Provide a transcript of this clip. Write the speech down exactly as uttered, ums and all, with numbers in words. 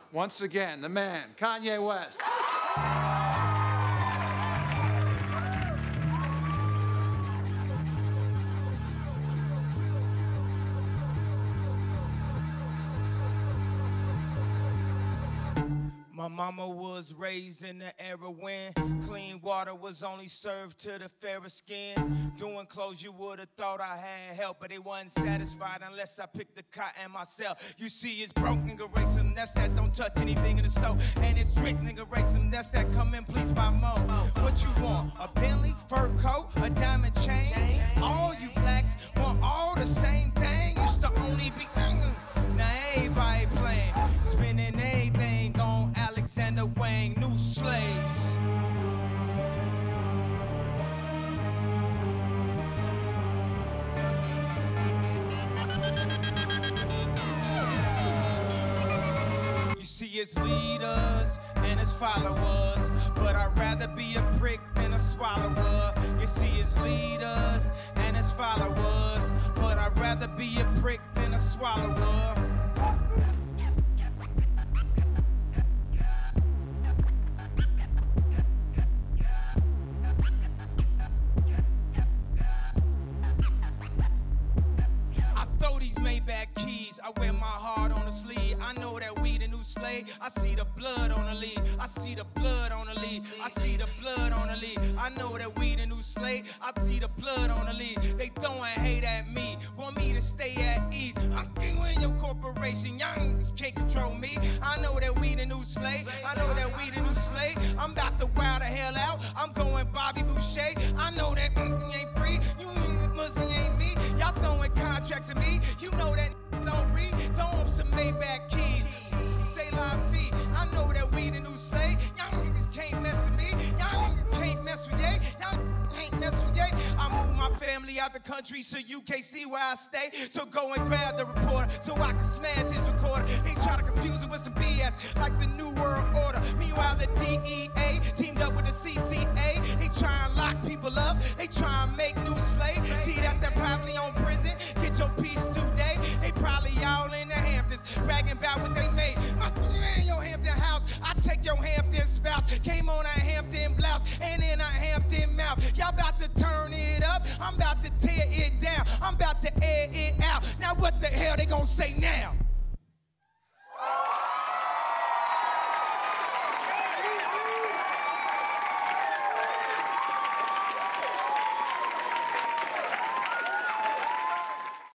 once again, the man, Kanye West. My mama was raised in the era when clean water was only served to the fairest skin. Doing clothes you would've thought I had help, but they wasn't satisfied unless I picked the cotton myself. You see, it's broke, nigga, race them, that's that don't touch anything in the stove. And it's rich, nigga, race them, that's that come in, please buy more. What you want, a Bentley, fur coat, a diamond chain? All you blacks want all the same thing, used to only be, mm, now everybody playing, spending everything on Alexander Wang, new slaves. You see his leaders and his followers, but I'd rather be a prick than a swallower. You see his leaders and his followers, but I'd rather be a prick than a swallower. I wear my heart on the sleeve. I know that we the new slave. I see the blood on the lead. I see the blood on the lead. I see the blood on the lead. I know that we the new slave. I see the blood on the lead. They throwing hate at me, want me to stay at ease. I'm in your corporation, young can't control me. I know that we the new slave. I know that we the new slave. I'm about to wow the hell out. I'm going Bobby Boucher. I know that mm, ain't free. You pussy ain't me. Y'all throwing contracts at me. You know that. Don't read, throw up some Maybach keys. Say la vie, I know that we the new slave. Y'all niggas can't mess with me. Y'all niggas can't mess with ye. Y'all ain't mess with ye. I moved my family out the country so you can't see where I stay. So go and grab the reporter so I can smash his recorder. He try to confuse it with some B S like the New World Order. Meanwhile the D E A teamed up with the C C A. They try and lock people up. They try and make new slaves. See, that's that probably on